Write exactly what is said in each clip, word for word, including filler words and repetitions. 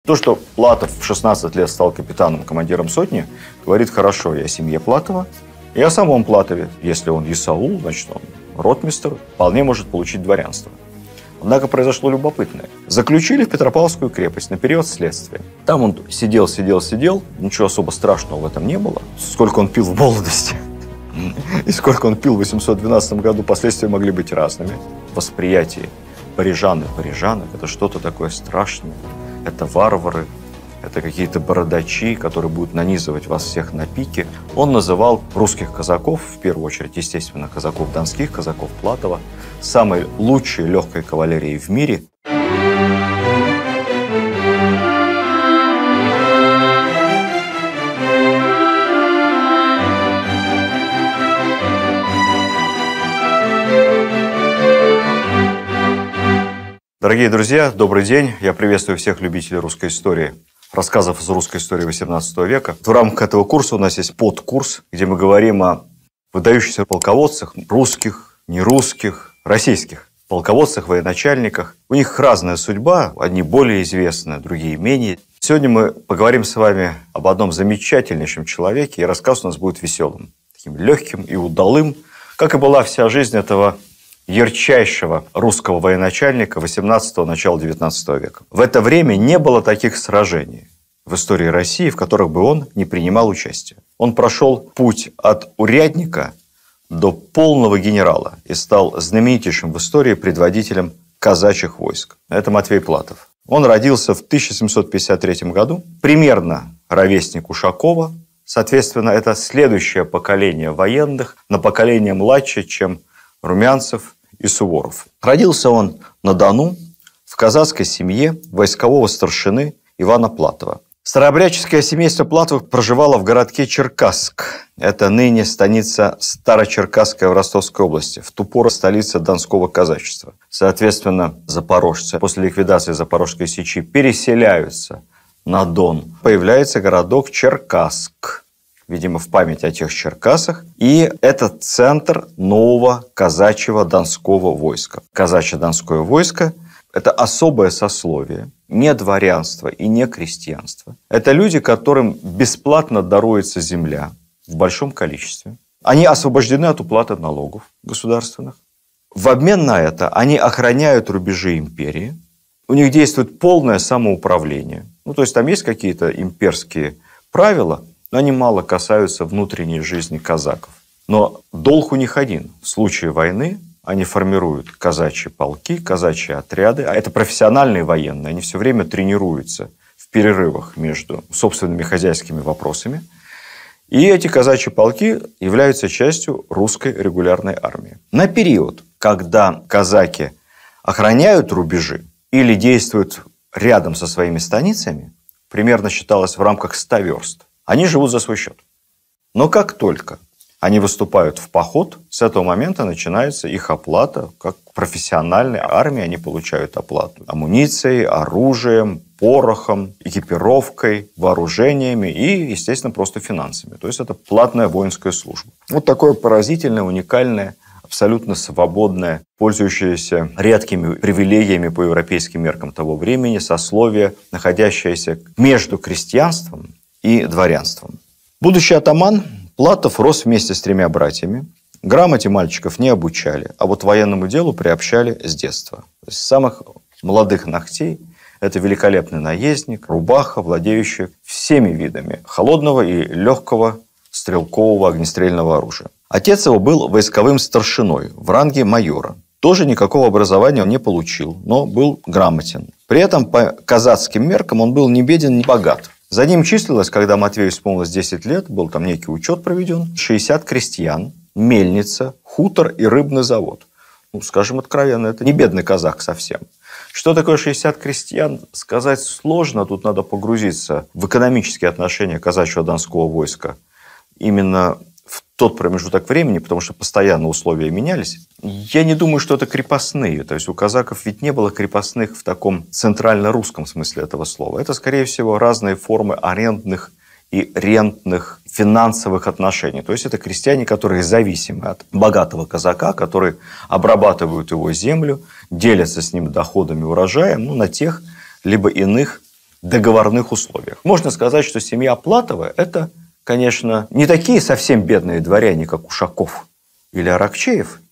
То, что Платов в шестнадцать лет стал капитаном, командиром сотни, говорит хорошо и о семье Платова, и о самом Платове. Если он Исаул, значит, он ротмистр, вполне может получить дворянство. Однако произошло любопытное. Заключили в Петропавловскую крепость на период следствия. Там он сидел, сидел, сидел. Ничего особо страшного в этом не было. Сколько он пил в молодости и сколько он пил в восемьсот двенадцатом году, последствия могли быть разными. Восприятие парижан и парижанок – это что-то такое страшное. Это варвары, это какие-то бородачи, которые будут нанизывать вас всех на пике. Он называл русских казаков, в первую очередь, естественно, казаков донских, казаков Платова, самой лучшей легкой кавалерией в мире. Дорогие друзья, добрый день. Я приветствую всех любителей русской истории, рассказов из русской истории восемнадцатого века. В рамках этого курса у нас есть подкурс, где мы говорим о выдающихся полководцах, русских, нерусских, российских полководцах, военачальниках. У них разная судьба, одни более известны, другие менее. Сегодня мы поговорим с вами об одном замечательнейшем человеке, и рассказ у нас будет веселым, таким легким и удалым, как и была вся жизнь этого ярчайшего русского военачальника восемнадцатого, начала девятнадцатого века. В это время не было таких сражений в истории России, в которых бы он не принимал участие. Он прошел путь от урядника до полного генерала и стал знаменитейшим в истории предводителем казачьих войск. Это Матвей Платов. Он родился в тысяча семьсот пятьдесят третьем году, примерно ровесник Ушакова. Соответственно, это следующее поколение военных, на поколение младше, чем Румянцев и Суворов. Родился он на Дону в казацкой семье войскового старшины Ивана Платова. Старообрядческое семейство Платовых проживало в городке Черкасск. Это ныне станица Старочеркасская в Ростовской области, в ту пору столица Донского казачества. Соответственно, запорожцы после ликвидации Запорожской сечи переселяются на Дон. Появляется городок Черкасск, видимо, в память о тех Черкасах. И это центр нового казачьего донского войска. Казачье донское войско – это особое сословие, не дворянство и не крестьянство. Это люди, которым бесплатно даруется земля в большом количестве. Они освобождены от уплаты налогов государственных. В обмен на это они охраняют рубежи империи. У них действует полное самоуправление. Ну, то есть там есть какие-то имперские правила, но они мало касаются внутренней жизни казаков. Но долг у них один. В случае войны они формируют казачьи полки, казачьи отряды. А это профессиональные военные. Они все время тренируются в перерывах между собственными хозяйскими вопросами. И эти казачьи полки являются частью русской регулярной армии. На период, когда казаки охраняют рубежи или действуют рядом со своими станицами, примерно считалось в рамках ста верст, они живут за свой счет. Но как только они выступают в поход, с этого момента начинается их оплата. Как профессиональной армии они получают оплату амуницией, оружием, порохом, экипировкой, вооружениями и, естественно, просто финансами. То есть это платная воинская служба. Вот такое поразительное, уникальное, абсолютно свободное, пользующееся редкими привилегиями по европейским меркам того времени сословие, находящееся между крестьянством и дворянством. Будущий атаман Платов рос вместе с тремя братьями. Грамоте мальчиков не обучали, а вот военному делу приобщали с детства. С самых молодых ногтей это великолепный наездник, рубаха, владеющий всеми видами холодного и легкого стрелкового огнестрельного оружия. Отец его был войсковым старшиной в ранге майора. Тоже никакого образования он не получил, но был грамотен. При этом по казацким меркам он был не беден, не богат. За ним числилось, когда Матвею исполнилось десять лет, был там некий учет проведен, шестьдесят крестьян, мельница, хутор и рыбный завод. Ну, скажем откровенно, это не бедный казак совсем. Что такое шестьдесят крестьян, сказать сложно. Тут надо погрузиться в экономические отношения казачьего донского войска именно в тот промежуток времени, потому что постоянно условия менялись. Я не думаю, что это крепостные. То есть у казаков ведь не было крепостных в таком центрально-русском смысле этого слова. Это, скорее всего, разные формы арендных и рентных финансовых отношений. То есть это крестьяне, которые зависимы от богатого казака, которые обрабатывают его землю, делятся с ним доходами, урожаем, ну, на тех либо иных договорных условиях. Можно сказать, что семья Платова – это, конечно, не такие совсем бедные дворяне, как Ушаков или Аракчеев,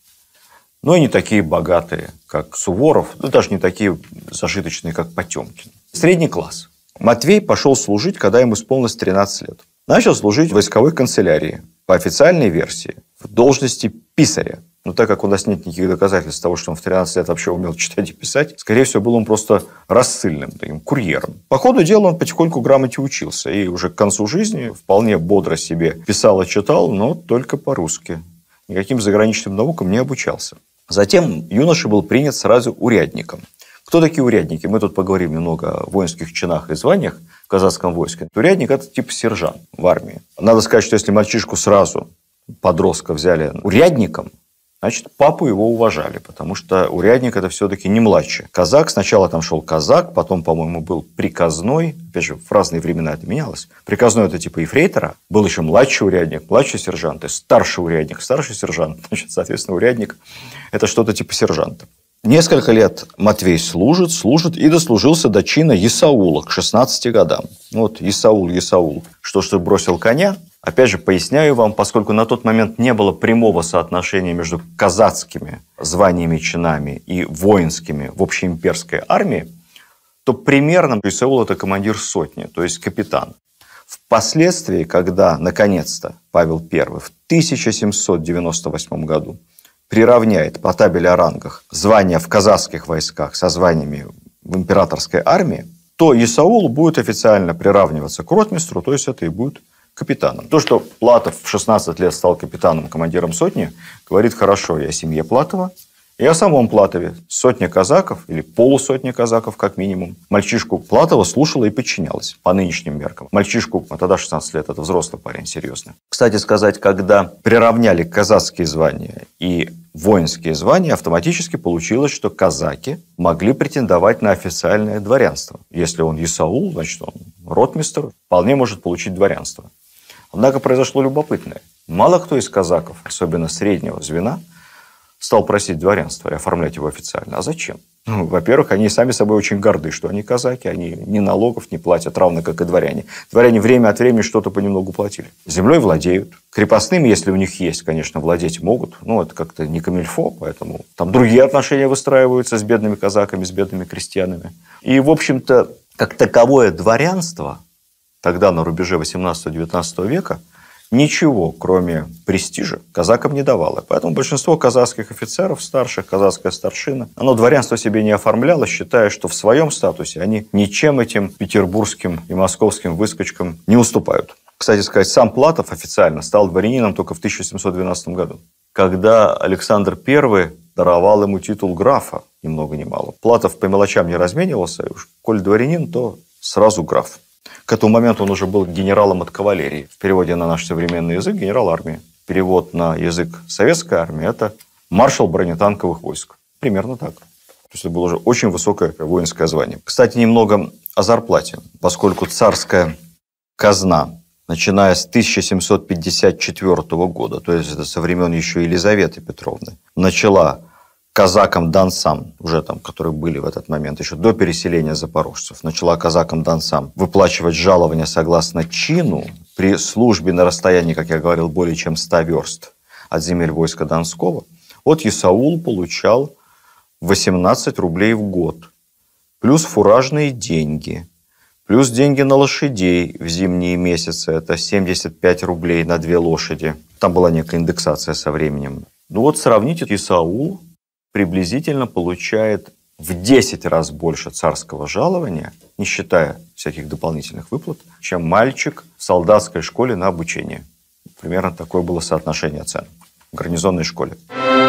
но и не такие богатые, как Суворов, ну, даже не такие зажиточные, как Потемкин. Средний класс. Матвей пошел служить, когда ему исполнилось тринадцать лет. Начал служить в войсковой канцелярии, по официальной версии, в должности писаря. Но так как у нас нет никаких доказательств того, что он в тринадцать лет вообще умел читать и писать, скорее всего, был он просто рассыльным, таким курьером. По ходу дела он потихоньку грамоте учился. И уже к концу жизни вполне бодро себе писал и читал, но только по-русски. Никаким заграничным наукам не обучался. Затем юноша был принят сразу урядником. Кто такие урядники? Мы тут поговорим немного о воинских чинах и званиях в казацком войске. Урядник – это типа сержант в армии. Надо сказать, что если мальчишку сразу, подростка, взяли урядником, значит, папу его уважали, потому что урядник – это все-таки не младший. Казак, сначала там шел казак, потом, по-моему, был приказной. Опять же, в разные времена это менялось. Приказной – это типа ефрейтора. Был еще младший урядник, младший сержант, и старший урядник, старший сержант. Значит, соответственно, урядник – это что-то типа сержанта. Несколько лет Матвей служит, служит и дослужился до чина есаула к шестнадцати годам. Вот есаул, есаул. Что ж ты бросил коня? Опять же, поясняю вам, поскольку на тот момент не было прямого соотношения между казацкими званиями, чинами и воинскими в общеимперской армии, то примерно есаул – это командир сотни, то есть капитан. Впоследствии, когда, наконец-то, Павел Первый в тысяча семьсот девяносто восьмом году приравняет по табели о рангах звания в казацких войсках со званиями в императорской армии, то есаул будет официально приравниваться к ротмистру, то есть это и будет капитаном. То, что Платов в шестнадцать лет стал капитаном, командиром сотни, говорит хорошо и о семье Платова, и о самом Платове. Сотня казаков, или полусотня казаков, как минимум, мальчишку Платова слушала и подчинялась по нынешним меркам. Мальчишку, а тогда шестнадцать лет, это взрослый парень, серьезно. Кстати сказать, когда приравняли казацкие звания и воинские звания, автоматически получилось, что казаки могли претендовать на официальное дворянство. Если он есаул, значит, он ротмистр, вполне может получить дворянство. Однако произошло любопытное. Мало кто из казаков, особенно среднего звена, стал просить дворянства и оформлять его официально. А зачем? Ну, во-первых, они сами собой очень горды, что они казаки, они ни налогов не платят, равно как и дворяне. Дворяне время от времени что-то понемногу платили. Землей владеют. Крепостными, если у них есть, конечно, владеть могут. Но это как-то не камильфо, поэтому там другие отношения выстраиваются с бедными казаками, с бедными крестьянами. И, в общем-то, как таковое дворянство тогда на рубеже восемнадцатого-девятнадцатого века ничего, кроме престижа, казакам не давало. Поэтому большинство казацких офицеров, старших, казацкая старшина, оно дворянство себе не оформляло, считая, что в своем статусе они ничем этим петербургским и московским выскочкам не уступают. Кстати сказать, сам Платов официально стал дворянином только в тысяча семьсот двенадцатом году, когда Александр Первый даровал ему титул графа, ни много ни мало. Платов по мелочам не разменивался, и уж коль дворянин, то сразу граф. К этому моменту он уже был генералом от кавалерии. В переводе на наш современный язык – генерал армии. Перевод на язык советской армии – это маршал бронетанковых войск. Примерно так. То есть это было уже очень высокое воинское звание. Кстати, немного о зарплате. Поскольку царская казна, начиная с тысяча семьсот пятьдесят четвёртого года, то есть это со времен еще Елизаветы Петровны, начала казакам-донцам, уже там, которые были в этот момент, еще до переселения запорожцев, начала казакам-донцам выплачивать жалования согласно чину при службе на расстоянии, как я говорил, более чем ста верст от земель войска Донского. Вот есаул получал восемнадцать рублей в год, плюс фуражные деньги, плюс деньги на лошадей в зимние месяцы, это семьдесят пять рублей на две лошади. Там была некая индексация со временем. Ну вот сравните, есаул приблизительно получает в десять раз больше царского жалования, не считая всяких дополнительных выплат, чем мальчик в солдатской школе на обучение. Примерно такое было соотношение цен в гарнизонной школе.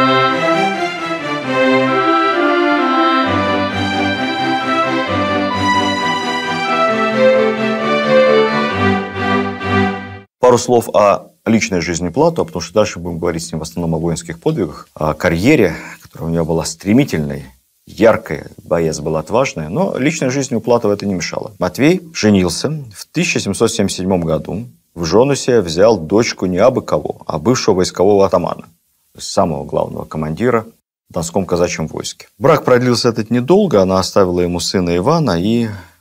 Пару слов о личной жизни Платова, потому что дальше будем говорить с ним в основном о воинских подвигах, о карьере, которая у него была стремительной, яркой, боец был отважный, но личной жизни у Платова это не мешало. Матвей женился в тысяча семьсот семьдесят седьмом году, в жену себе взял дочку не абы кого, а бывшего войскового атамана, то есть самого главного командира в Донском казачьем войске. Брак продлился этот недолго, она оставила ему сына Ивана и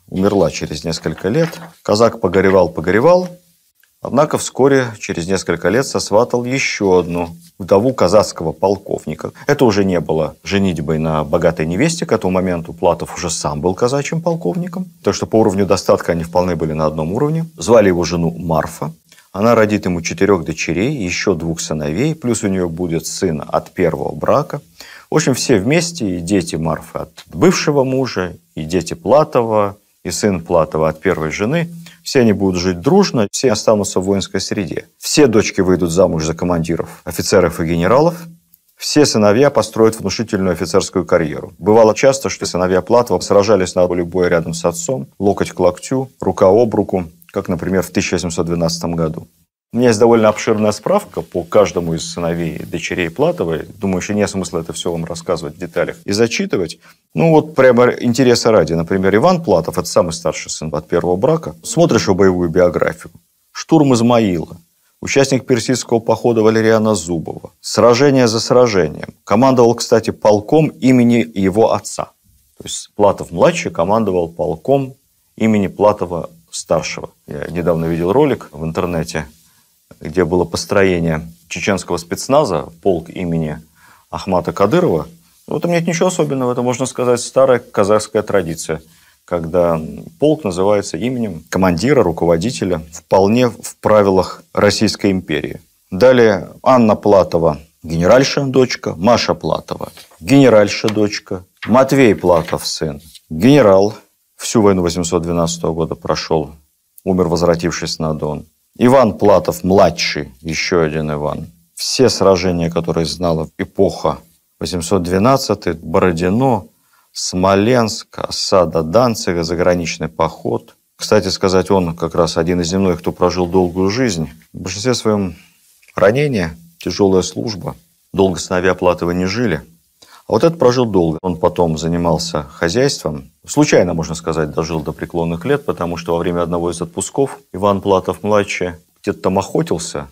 умерла через несколько лет. Казак погоревал-погоревал, однако вскоре, через несколько лет, сосватал еще одну вдову казацкого полковника. Это уже не было женитьбой на богатой невесте. К этому моменту Платов уже сам был казачьим полковником. Так что по уровню достатка они вполне были на одном уровне. Звали его жену Марфа. Она родит ему четырех дочерей, еще двух сыновей, плюс у нее будет сын от первого брака. В общем, все вместе, и дети Марфы от бывшего мужа, и дети Платова, и сын Платова от первой жены. Все они будут жить дружно, все останутся в воинской среде. Все дочки выйдут замуж за командиров, офицеров и генералов. Все сыновья построят внушительную офицерскую карьеру. Бывало часто, что сыновья Платова сражались на поле боя рядом с отцом, локоть к локтю, рука об руку, как, например, в тысяча восемьсот двенадцатом году. У меня есть довольно обширная справка по каждому из сыновей и дочерей Платовой. Думаю, еще нет смысла это все вам рассказывать в деталях и зачитывать. Ну вот прямо интереса ради. Например, Иван Платов, это самый старший сын от первого брака. Смотришь его боевую биографию. Штурм Измаила. Участник персидского похода Валериана Зубова. Сражение за сражением. Командовал, кстати, полком имени его отца. То есть Платов-младший командовал полком имени Платова-старшего. Я недавно видел ролик в интернете, где было построение чеченского спецназа, полк имени Ахмата Кадырова. В этом нет ничего особенного, это, можно сказать, старая казахская традиция, когда полк называется именем командира, руководителя, вполне в правилах Российской империи. Далее Анна Платова, генеральша, дочка, Маша Платова, генеральша, дочка, Матвей Платов, сын, генерал, всю войну восемьсот двенадцатого года прошел, умер, возвратившись на Дон. Иван Платов, младший, еще один Иван. Все сражения, которые знала эпоха восемьсот двенадцатый, Бородино, Смоленск, осада Данцига, заграничный поход. Кстати сказать, он как раз один из немногих, кто прожил долгую жизнь. В большинстве своем ранения, тяжелая служба. Долго сыновья Платова не жили. А вот этот прожил долго. Он потом занимался хозяйством. Случайно, можно сказать, дожил до преклонных лет, потому что во время одного из отпусков Иван Платов-младший где-то там охотился.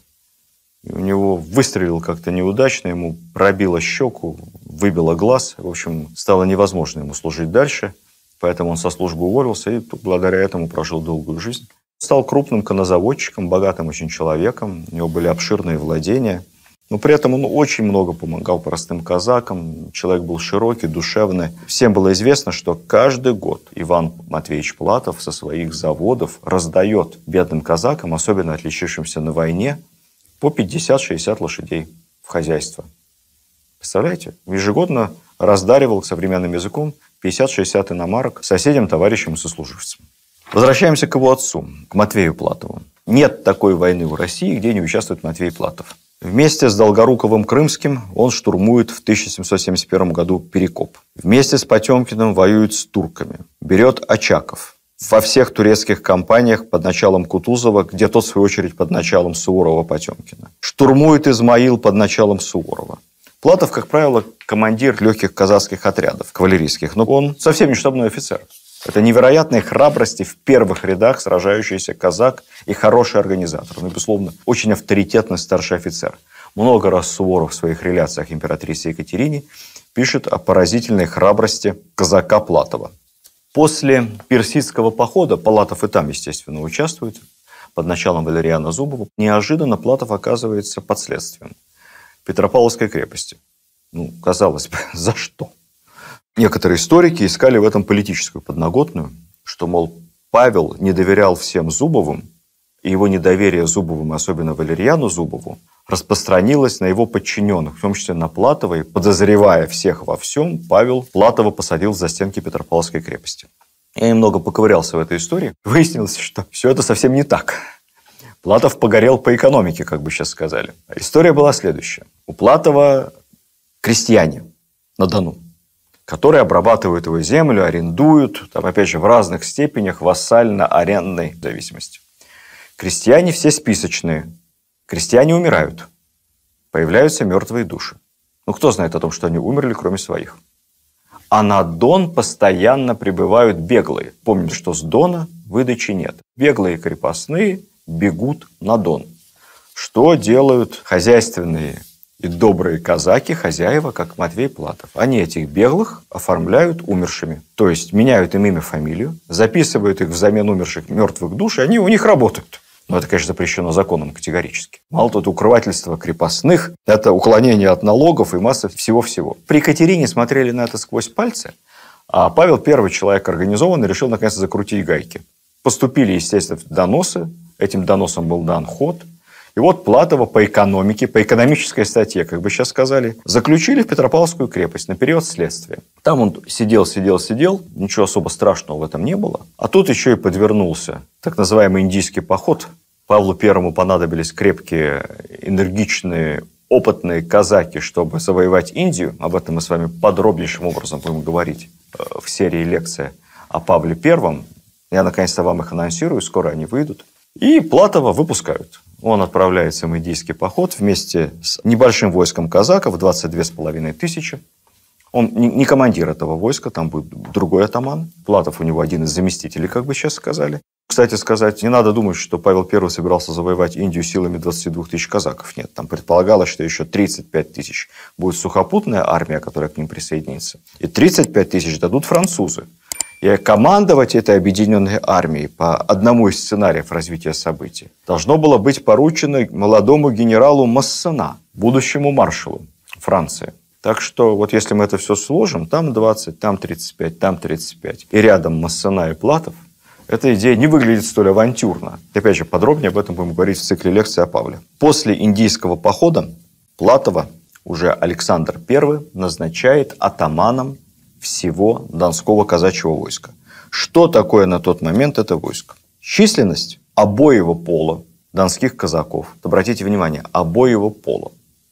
И у него выстрелил как-то неудачно, ему пробило щеку, выбило глаз. В общем, стало невозможно ему служить дальше. Поэтому он со службы уволился и благодаря этому прожил долгую жизнь. Стал крупным коннозаводчиком, богатым очень человеком. У него были обширные владения. Но при этом он очень много помогал простым казакам. Человек был широкий, душевный. Всем было известно, что каждый год Иван Матвеевич Платов со своих заводов раздает бедным казакам, особенно отличившимся на войне, по пятьдесят-шестьдесят лошадей в хозяйство. Представляете? Ежегодно раздаривал современным языком пятьдесят-шестьдесят иномарок соседям, товарищам и сослуживцам. Возвращаемся к его отцу, к Матвею Платову. Нет такой войны в России, где не участвует Матвей Платов. Вместе с Долгоруковым Крымским он штурмует в тысяча семьсот семьдесят первом году Перекоп. Вместе с Потемкиным воюет с турками. Берет Очаков. Во всех турецких кампаниях под началом Кутузова, где тот, в свою очередь, под началом Суворова-Потемкина. Штурмует Измаил под началом Суворова. Платов, как правило, командир легких казацких отрядов, кавалерийских, но он совсем не штабной офицер. Это невероятной храбрости в первых рядах сражающийся казак и хороший организатор. Ну, безусловно, очень авторитетный старший офицер. Много раз Суворов в своих реляциях императрице Екатерине пишет о поразительной храбрости казака Платова. После персидского похода, Платов и там, естественно, участвует, под началом Валериана Зубова, неожиданно Платов оказывается под следствием Петропавловской крепости. Ну, казалось бы, за что? Некоторые историки искали в этом политическую подноготную, что, мол, Павел не доверял всем Зубовым, и его недоверие Зубовым, особенно Валериану Зубову, распространилось на его подчиненных, в том числе на Платова, и, подозревая всех во всем, Павел Платова посадил в застенки Петропавловской крепости. Я немного поковырялся в этой истории. Выяснилось, что все это совсем не так. Платов погорел по экономике, как бы сейчас сказали. История была следующая. У Платова крестьяне на Дону, которые обрабатывают его землю, арендуют, там, опять же, в разных степенях вассально-арендной зависимости. Крестьяне все списочные. Крестьяне умирают. Появляются мертвые души. Ну, кто знает о том, что они умерли, кроме своих? А на Дон постоянно прибывают беглые. Помните, что с Дона выдачи нет. Беглые крепостные бегут на Дон. Что делают хозяйственные И добрые казаки, хозяева, как Матвей Платов, они этих беглых оформляют умершими. То есть меняют им имя, фамилию, записывают их взамен умерших мертвых душ, и они у них работают. Но это, конечно, запрещено законом категорически. Мало того, это укрывательство крепостных, это уклонение от налогов и масса всего-всего. При Екатерине смотрели на это сквозь пальцы, а Павел Первый, человек организованный, решил наконец закрутить гайки. Поступили, естественно, доносы, этим доносом был дан ход. И вот Платова по экономике, по экономической статье, как бы сейчас сказали, заключили в Петропавловскую крепость на период следствия. Там он сидел, сидел, сидел, ничего особо страшного в этом не было. А тут еще и подвернулся так называемый индийский поход. Павлу Первому понадобились крепкие, энергичные, опытные казаки, чтобы завоевать Индию. Об этом мы с вами подробнейшим образом будем говорить в серии лекций о Павле Первом. Я наконец-то вам их анонсирую, скоро они выйдут. И Платова выпускают. Он отправляется в индийский поход вместе с небольшим войском казаков, двадцать две с половиной тысячи. Он не командир этого войска, там будет другой атаман. Платов у него один из заместителей, как бы сейчас сказали. Кстати сказать, не надо думать, что Павел Первый собирался завоевать Индию силами двадцати двух тысяч казаков. Нет, там предполагалось, что еще тридцать пять тысяч будет сухопутная армия, которая к ним присоединится. И тридцать пять тысяч дадут французы. И командовать этой объединенной армией по одному из сценариев развития событий должно было быть поручено молодому генералу Массена, будущему маршалу Франции. Так что вот если мы это все сложим, там двадцать, там тридцать пять, там тридцать пять, и рядом Массена и Платов, эта идея не выглядит столь авантюрно. И опять же, подробнее об этом будем говорить в цикле лекций о Павле. После индийского похода Платова уже Александр Первый назначает атаманом всего Донского казачьего войска. Что такое на тот момент это войско? Численность обоего пола донских казаков. Обратите внимание, обоего пола.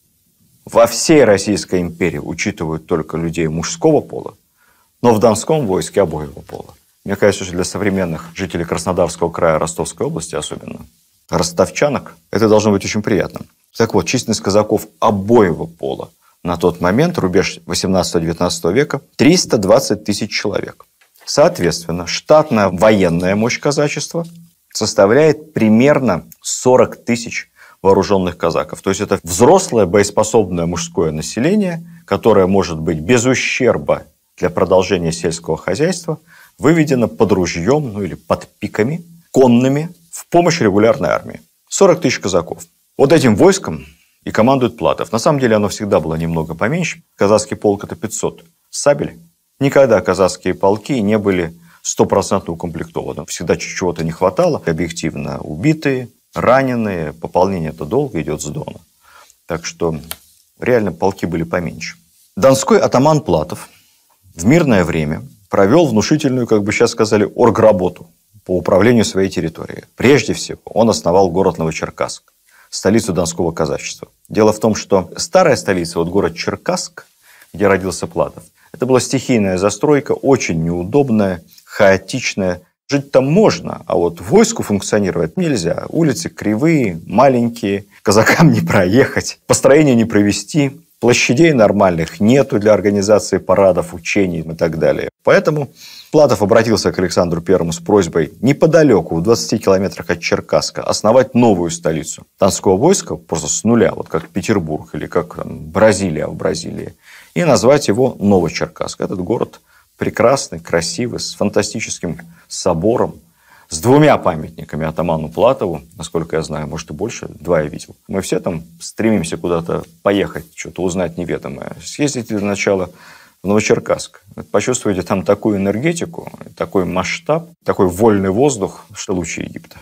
Во всей Российской империи учитывают только людей мужского пола, но в Донском войске обоего пола. Мне кажется, что для современных жителей Краснодарского края, Ростовской области особенно, ростовчанок, это должно быть очень приятно. Так вот, численность казаков обоего пола на тот момент, рубеж восемнадцатого-девятнадцатого века, триста двадцать тысяч человек. Соответственно, штатная военная мощь казачества составляет примерно сорок тысяч вооруженных казаков. То есть это взрослое боеспособное мужское население, которое может быть без ущерба для продолжения сельского хозяйства выведено под ружьем, ну или под пиками, конными, в помощь регулярной армии. сорок тысяч казаков. Вот этим войском и командует Платов. На самом деле оно всегда было немного поменьше. Казацкий полк – это пятьсот сабель. Никогда казацкие полки не были стопроцентно укомплектованы. Всегда чего-то не хватало. Объективно убитые, раненые. Пополнение это долго идет с Дона. Так что реально полки были поменьше. Донской атаман Платов в мирное время провел внушительную, как бы сейчас сказали, оргработу по управлению своей территорией. Прежде всего, он основал город Новочеркасск, столицу Донского казачества. Дело в том, что старая столица, вот город Черкасск, где родился Платов, это была стихийная застройка, очень неудобная, хаотичная. Жить там можно, а вот войску функционировать нельзя. Улицы кривые, маленькие, казакам не проехать, построение не провести, площадей нормальных нету для организации парадов, учений и так далее. Поэтому Платов обратился к Александру Первому с просьбой неподалеку, в двадцати километрах от Черкасска, основать новую столицу Донского войска, просто с нуля, вот как Петербург или как там, Бразилия в Бразилии, и назвать его Новочеркасск. Этот город прекрасный, красивый, с фантастическим собором, с двумя памятниками атаману Платову, насколько я знаю, может и больше, два я видел. Мы все там стремимся куда-то поехать, что-то узнать неведомое. Съездите для начала в Новочеркасск. Почувствуете там такую энергетику, такой масштаб, такой вольный воздух, что лучше Египта.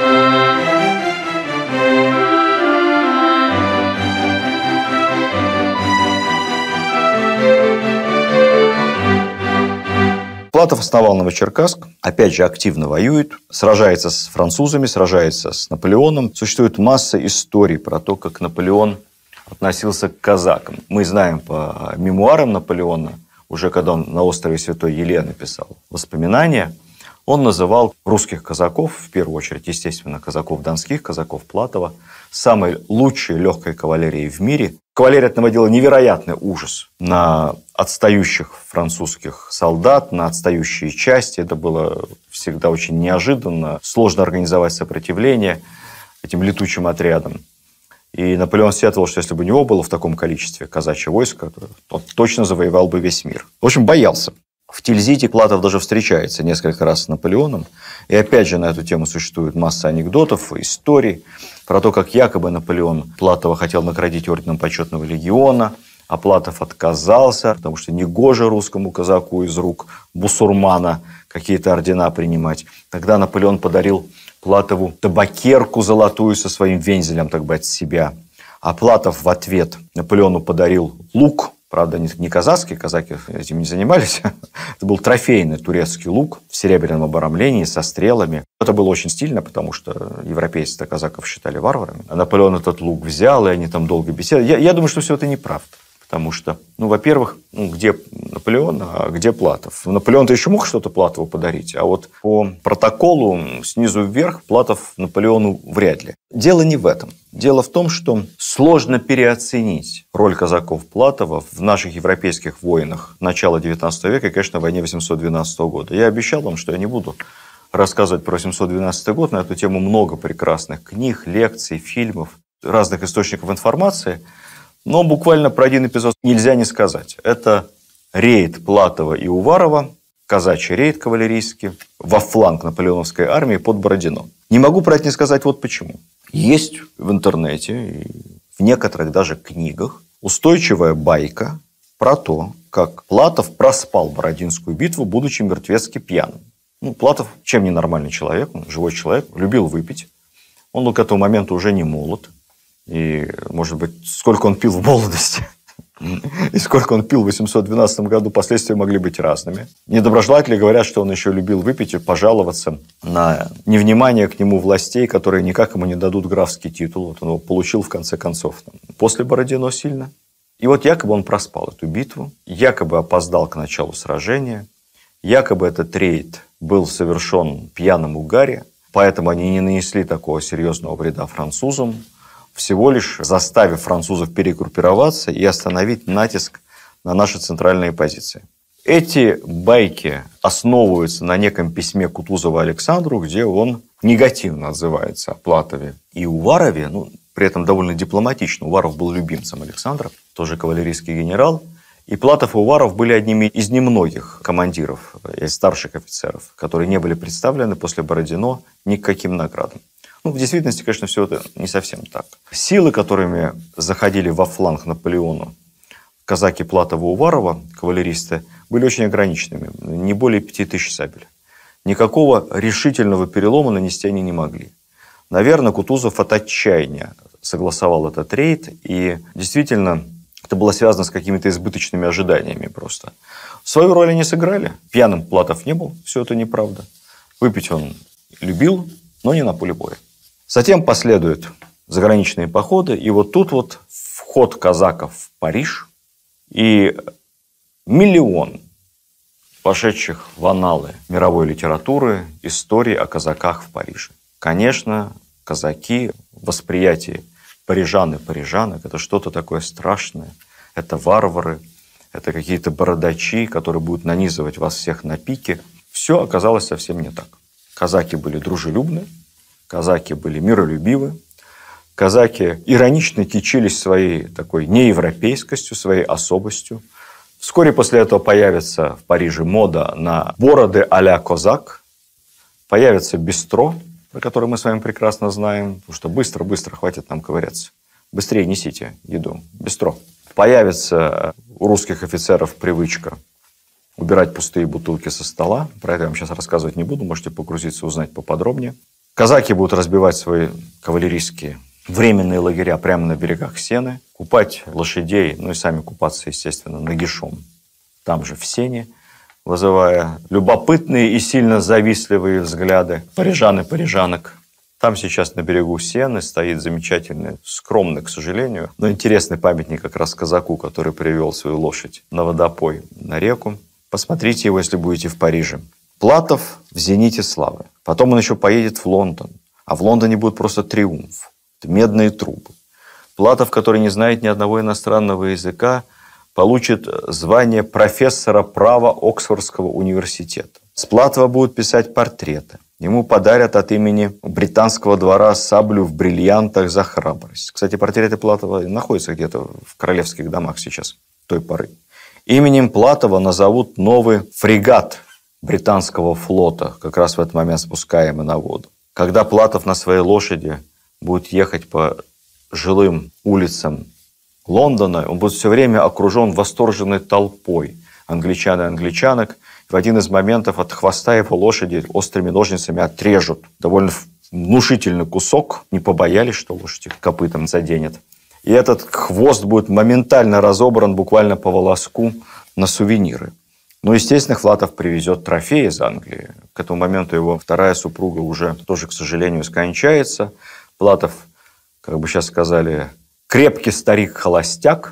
Платов основал Новочеркасск, опять же, активно воюет, сражается с французами, сражается с Наполеоном. Существует масса историй про то, как Наполеон относился к казакам. Мы знаем по мемуарам Наполеона, уже когда он на острове Святой Елены писал воспоминания, он называл русских казаков, в первую очередь, естественно, казаков донских, казаков Платова, самой лучшей легкой кавалерией в мире. Кавалерия наводила невероятный ужас на отстающих французских солдат, на отстающие части. Это было всегда очень неожиданно, сложно организовать сопротивление этим летучим отрядам. И Наполеон сетовал, что если бы у него было в таком количестве казачье войско, то он точно завоевал бы весь мир. В общем, боялся. В Тильзите Платов даже встречается несколько раз с Наполеоном. И опять же на эту тему существует масса анекдотов, историй про то, как якобы Наполеон Платова хотел наградить орденом почетного легиона, а Платов отказался, потому что негоже русскому казаку из рук бусурмана какие-то ордена принимать. Тогда Наполеон подарил Платову табакерку золотую со своим вензелем, так бы, от себя. А Платов в ответ Наполеону подарил лук. Правда, не казахский, казаки этим не занимались. Это был трофейный турецкий лук в серебряном обрамлении со стрелами. Это было очень стильно, потому что европейцы казаков считали варварами. А Наполеон этот лук взял, и они там долго беседовали. Я, я думаю, что все это неправда. Потому что, ну, во-первых, ну, где Наполеон, а где Платов? Наполеон-то еще мог что-то Платову подарить, а вот по протоколу снизу вверх Платов Наполеону вряд ли. Дело не в этом. Дело в том, что сложно переоценить роль казаков Платова в наших европейских войнах начала девятнадцатого века и, конечно, в войне восемьсот двенадцатого года. Я обещал вам, что я не буду рассказывать про восемьсот двенадцатый год. На эту тему много прекрасных книг, лекций, фильмов, разных источников информации. Но буквально про один эпизод нельзя не сказать. Это рейд Платова и Уварова, казачий рейд кавалерийский, во фланг наполеоновской армии под Бородино. Не могу про это не сказать вот почему. Есть в интернете, и в некоторых даже книгах, устойчивая байка про то, как Платов проспал Бородинскую битву, будучи мертвецки пьяным. Ну, Платов, чем не нормальный человек, он живой человек, любил выпить. Он был к этому моменту уже не молод. И, может быть, сколько он пил в молодости и сколько он пил в восемьсот двенадцатом году, последствия могли быть разными. Недоброжелатели говорят, что он еще любил выпить и пожаловаться на невнимание к нему властей, которые никак ему не дадут графский титул. Вот он его получил в конце концов там, после Бородино сильно. И вот якобы он проспал эту битву, якобы опоздал к началу сражения, якобы этот рейд был совершен в пьяном угаре, поэтому они не нанесли такого серьезного вреда французам, всего лишь заставив французов перегруппироваться и остановить натиск на наши центральные позиции. Эти байки основываются на неком письме Кутузова Александру, где он негативно отзывается о Платове и Уварове, ну, при этом довольно дипломатично. Уваров был любимцем Александра, тоже кавалерийский генерал. И Платов и Уваров были одними из немногих командиров и старших офицеров, которые не были представлены после Бородино ни к каким наградам. Ну, в действительности, конечно, все это не совсем так. Силы, которыми заходили во фланг Наполеону казаки Платова и Уварова, кавалеристы, были очень ограниченными. Не более пяти тысяч сабель. Никакого решительного перелома нанести они не могли. Наверное, Кутузов от отчаяния согласовал этот рейд. И действительно, это было связано с какими-то избыточными ожиданиями просто. Свою роль они сыграли. Пьяным Платов не был, все это неправда. Выпить он любил, но не на поле боя. Затем последуют заграничные походы, и вот тут вот вход казаков в Париж и миллион вошедших в анналы мировой литературы историй о казаках в Париже. Конечно, казаки в восприятии парижан и парижанок – это что-то такое страшное, это варвары, это какие-то бородачи, которые будут нанизывать вас всех на пике. Все оказалось совсем не так. Казаки были дружелюбны, казаки были миролюбивы, казаки иронично кичились своей такой неевропейскостью, своей особостью. Вскоре после этого появится в Париже мода на бороды а-ля козак, появится бистро, про которое мы с вами прекрасно знаем, потому что быстро-быстро хватит нам ковыряться. Быстрее несите еду. Бистро. Появится у русских офицеров привычка убирать пустые бутылки со стола. Про это я вам сейчас рассказывать не буду, можете погрузиться, узнать поподробнее. Казаки будут разбивать свои кавалерийские временные лагеря прямо на берегах Сены, купать лошадей, ну и сами купаться, естественно, нагишом, там же в Сене, вызывая любопытные и сильно завистливые взгляды парижан и парижанок. Там сейчас на берегу Сены стоит замечательный, скромный, к сожалению, но интересный памятник как раз казаку, который привел свою лошадь на водопой, на реку. Посмотрите его, если будете в Париже. Платов в зените славы. Потом он еще поедет в Лондон. А в Лондоне будет просто триумф. Медные трубы. Платов, который не знает ни одного иностранного языка, получит звание профессора права Оксфордского университета. С Платова будут писать портреты. Ему подарят от имени британского двора саблю в бриллиантах за храбрость. Кстати, портреты Платова находятся где-то в королевских домах сейчас, той поры. Именем Платова назовут новый фрегат британского флота, как раз в этот момент спускаемый на воду. Когда Платов на своей лошади будет ехать по жилым улицам Лондона, он будет все время окружен восторженной толпой англичан и англичанок. В один из моментов от хвоста его лошади острыми ножницами отрежут довольно внушительный кусок. Не побоялись, что лошадь их копытом заденет. И этот хвост будет моментально разобран буквально по волоску на сувениры. Ну, естественно, Платов привезет трофеи из Англии. К этому моменту его вторая супруга уже тоже, к сожалению, скончается. Платов, как бы сейчас сказали, крепкий старик-холостяк.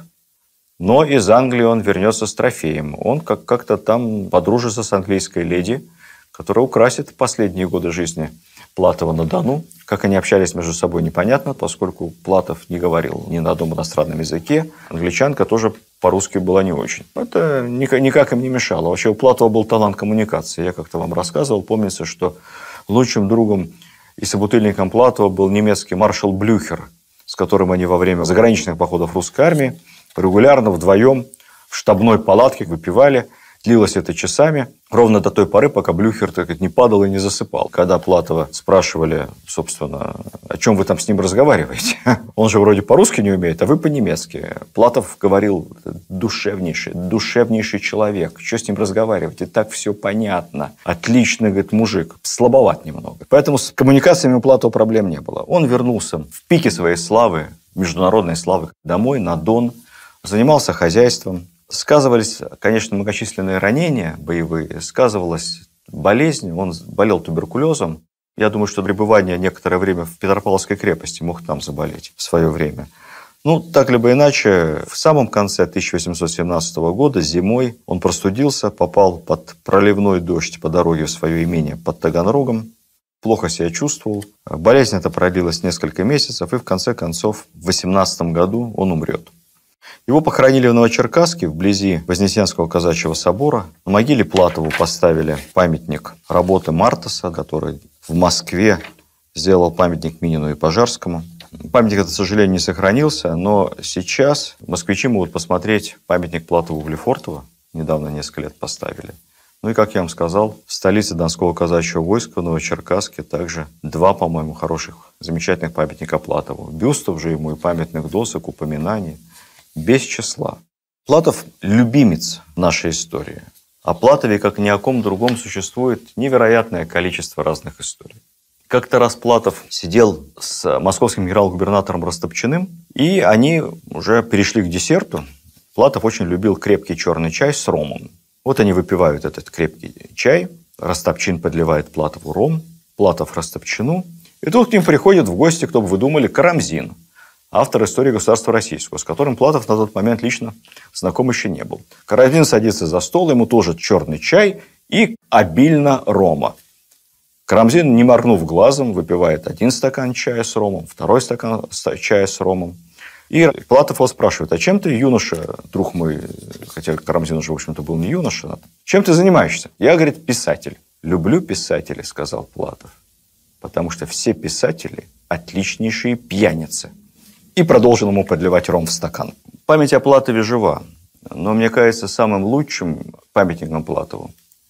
Но из Англии он вернется с трофеем. Он как- как-то там подружится с английской леди, которая украсит последние годы жизни Платова на Дону. Как они общались между собой, непонятно, поскольку Платов не говорил ни на одном иностранном языке. Англичанка тоже по-русски была не очень. Это никак им не мешало. Вообще у Платова был талант коммуникации. Я как-то вам рассказывал. Помнится, что лучшим другом и собутыльником Платова был немецкий маршал Блюхер, с которым они во время заграничных походов русской армии регулярно вдвоем в штабной палатке выпивали. Длилось это часами, ровно до той поры, пока Блюхер, так сказать, не падал и не засыпал. Когда Платова спрашивали, собственно, о чем вы там с ним разговариваете, он же вроде по-русски не умеет, а вы по-немецки. Платов говорил: душевнейший, душевнейший человек, что с ним разговаривать, и так все понятно. Отличный, говорит, мужик, слабоват немного. Поэтому с коммуникациями у Платова проблем не было. Он вернулся в пике своей славы, международной славы, домой, на Дон, занимался хозяйством. Сказывались, конечно, многочисленные ранения боевые, сказывалась болезнь, он болел туберкулезом. Я думаю, что пребывание некоторое время в Петропавловской крепости мог там заболеть в свое время. Ну, так либо иначе, в самом конце тысяча восемьсот семнадцатого года, зимой, он простудился, попал под проливной дождь по дороге в свое имение под Таганрогом, плохо себя чувствовал. Болезнь эта продлилась несколько месяцев, и в конце концов в восемнадцатом году он умрет. Его похоронили в Новочеркасске, вблизи Вознесенского казачьего собора. На могиле Платову поставили памятник работы Мартаса, который в Москве сделал памятник Минину и Пожарскому. Памятник этот, к сожалению, не сохранился, но сейчас москвичи могут посмотреть памятник Платову в Лефортово. Недавно, несколько лет поставили. Ну и, как я вам сказал, в столице Донского казачьего войска, в Новочеркасске, также два, по-моему, хороших, замечательных памятника Платову. Бюстов же ему и памятных досок, упоминаний без числа. Платов – любимец нашей истории. О Платове, как ни о ком другом, существует невероятное количество разных историй. Как-то раз Платов сидел с московским генерал-губернатором Растопчиным, и они уже перешли к десерту. Платов очень любил крепкий черный чай с ромом. Вот они выпивают этот крепкий чай, Растопчин подливает Платову ром, Платов Растопчину, и тут к ним приходит в гости, кто бы вы думали, Карамзин, автор истории государства российского, с которым Платов на тот момент лично знаком еще не был. Карамзин садится за стол, ему тоже черный чай и обильно рома. Карамзин, не моргнув глазом, выпивает один стакан чая с ромом, второй стакан чая с ромом. И Платов его спрашивает: а чем ты, юноша, друг мой, хотя Карамзин уже, в общем-то, был не юноша, чем ты занимаешься? Я, говорит, писатель. Люблю писателей, сказал Платов, потому что все писатели отличнейшие пьяницы. И продолжил ему подливать ром в стакан. Память о Платове жива, но, мне кажется, самым лучшим памятником Платову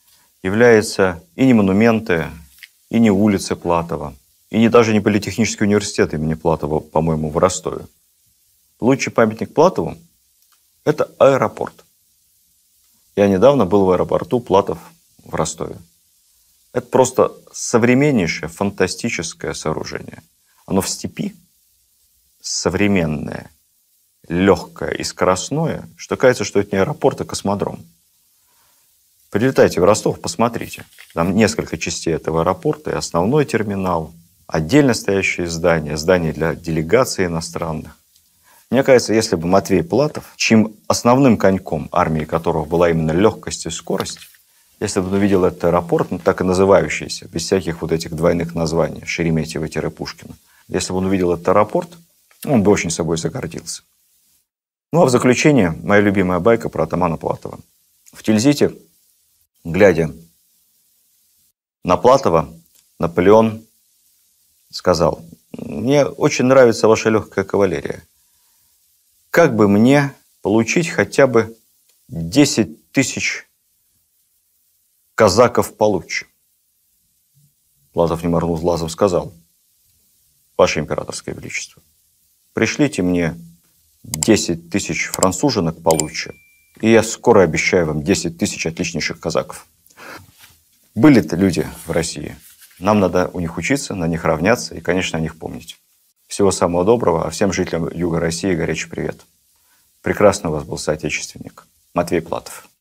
являются и не монументы, и не улицы Платова, и не даже не Политехнический университет имени Платова, по-моему, в Ростове. Лучший памятник Платову – это аэропорт. Я недавно был в аэропорту Платов в Ростове. Это просто современнейшее, фантастическое сооружение. Оно в степи, современное, легкое и скоростное, что кажется, что это не аэропорт, а космодром. Прилетайте в Ростов, посмотрите. Там несколько частей этого аэропорта, и основной терминал, отдельно стоящие здания, здания для делегаций иностранных. Мне кажется, если бы Матвей Платов, чьим основным коньком армии которого была именно легкость и скорость, если бы он увидел этот аэропорт, ну, так и называющийся, без всяких вот этих двойных названий, Шереметьево-Пушкина, если бы он увидел этот аэропорт, он бы очень собой загордился. Ну, а в заключение моя любимая байка про атамана Платова. В Тильзите, глядя на Платова, Наполеон сказал: «Мне очень нравится ваша легкая кавалерия. Как бы мне получить хотя бы десять тысяч казаков получше?» Лазов не моргнув глазом, сказал: «Ваше императорское величество, пришлите мне десять тысяч француженок получше, и я скоро обещаю вам десять тысяч отличнейших казаков». Были-то люди в России. Нам надо у них учиться, на них равняться и, конечно, о них помнить. Всего самого доброго, а всем жителям Юга России горячий привет. Прекрасный у вас был соотечественник Матвей Платов.